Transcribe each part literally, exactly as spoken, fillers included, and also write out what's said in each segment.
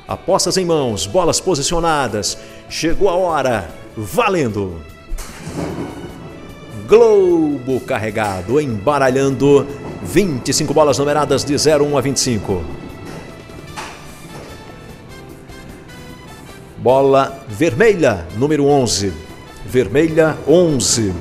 Apostas em mãos, bolas posicionadas. Chegou a hora. Valendo! Globo carregado, embaralhando. vinte e cinco bolas numeradas de zero um a vinte e cinco. Bola vermelha, número onze. Vermelha, onze.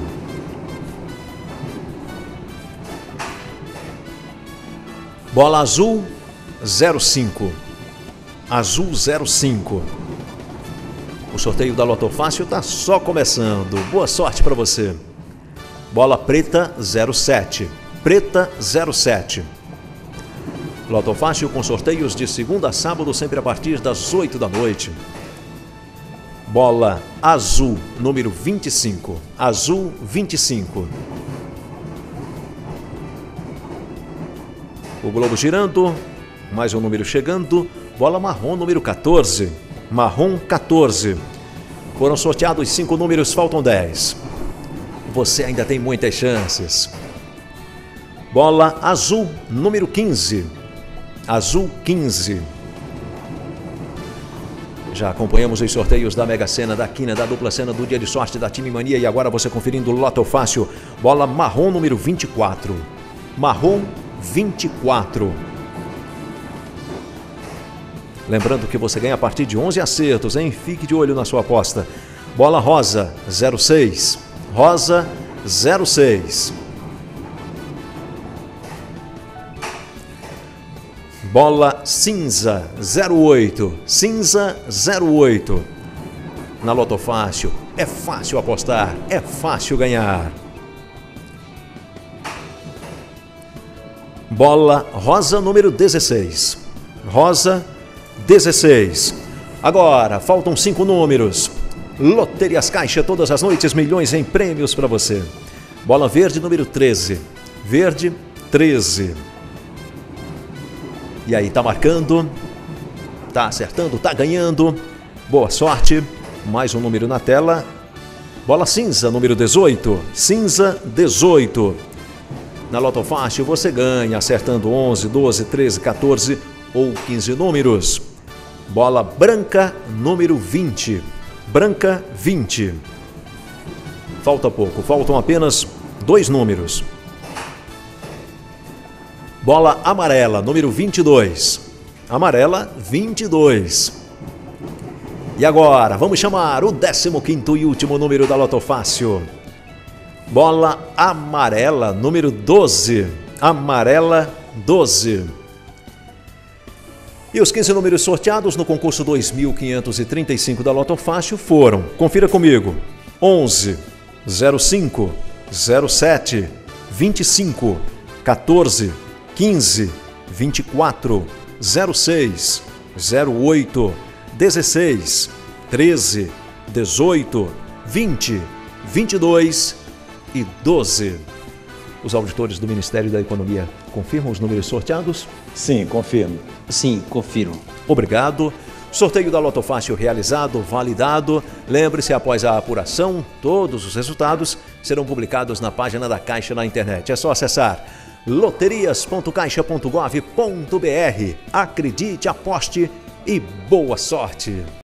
Bola azul, zero cinco. Azul, zero cinco. O sorteio da Loto Fácil está só começando. Boa sorte para você. Bola preta, zero sete. Preta, zero sete. Loto Fácil com sorteios de segunda a sábado, sempre a partir das oito da noite. Bola azul, número vinte e cinco. Azul, vinte e cinco. O globo girando, mais um número chegando. Bola marrom, número quatorze. Marrom, quatorze. Foram sorteados cinco números, faltam dez. Você ainda tem muitas chances. Bola azul, número quinze. Azul, quinze. Já acompanhamos os sorteios da Mega Sena, da Quina, da Dupla Sena, do Dia de Sorte, da Time Mania. E agora você conferindo o Loto Fácil. Bola marrom, número vinte e quatro. Marrom, vinte e quatro. Lembrando que você ganha a partir de onze acertos, hein? Fique de olho na sua aposta. Bola rosa, zero seis. Rosa, zero seis. Bola cinza, zero oito. Cinza, zero oito. Na Loto Fácil, é fácil apostar, é fácil ganhar. Bola rosa, número dezesseis. Rosa, dezesseis. Agora, faltam cinco números. Loterias Caixa, todas as noites, milhões em prêmios para você. Bola verde, número treze. Verde, treze. E aí, tá marcando, tá acertando, tá ganhando. Boa sorte. Mais um número na tela. Bola cinza, número dezoito. Cinza, dezoito. Na Loto Fácil você ganha acertando onze, doze, treze, quatorze ou quinze números. Bola branca, número vinte. Branca, vinte. Falta pouco, faltam apenas dois números. Bola amarela, número vinte e dois. Amarela, vinte e dois. E agora, vamos chamar o décimo quinto e último número da Loto Fácil. Bola amarela, número doze. Amarela, doze. E os quinze números sorteados no concurso dois mil quinhentos e trinta e cinco da Loto Fácil foram, confira comigo, onze, zero cinco, zero sete, vinte e cinco, quatorze, quinze, vinte e quatro, zero seis, zero oito, dezesseis, treze, dezoito, vinte, vinte e dois e doze. Os auditores do Ministério da Economia confirmam os números sorteados? Sim, confirmo. Sim, confiro. Obrigado. Sorteio da Loto Fácil realizado, validado. Lembre-se, após a apuração, todos os resultados serão publicados na página da Caixa na internet. É só acessar loterias ponto caixa ponto gov ponto br. Acredite, aposte e boa sorte!